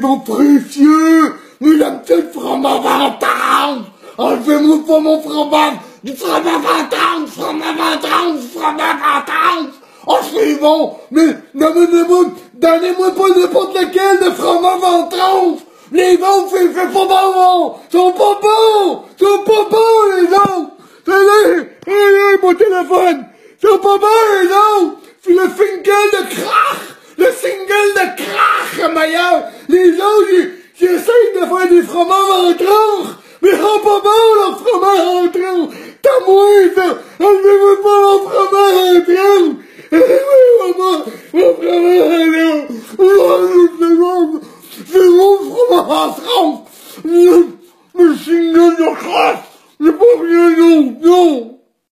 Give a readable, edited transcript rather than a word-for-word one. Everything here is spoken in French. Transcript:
mon précieux, mesdames, c'est le fromage ventange. Enlevez-moi pas mon fromage, du fromage ventange, fromage ventange, fromage ventange. Oh, c'est bon, mais donnez-moi pas n'importe lequel de fromage ventange. Les autres, c'est pas bon, sont pas bons, les autres. Allez, mon téléphone, sont pas bons, les autres. C'est le single de Krach, le single de Krach, meilleur. Les autres, j'essaie de faire des fromages en tronc, mais ils sont pas bons, leurs fromages en tronc. T'as moi, ça, enlevez-moi pas mon fromage en tronc. Mon fromage en tronc. C'est mon fromage en tronc. Le single de Krach, c'est pas rien d'autre, non.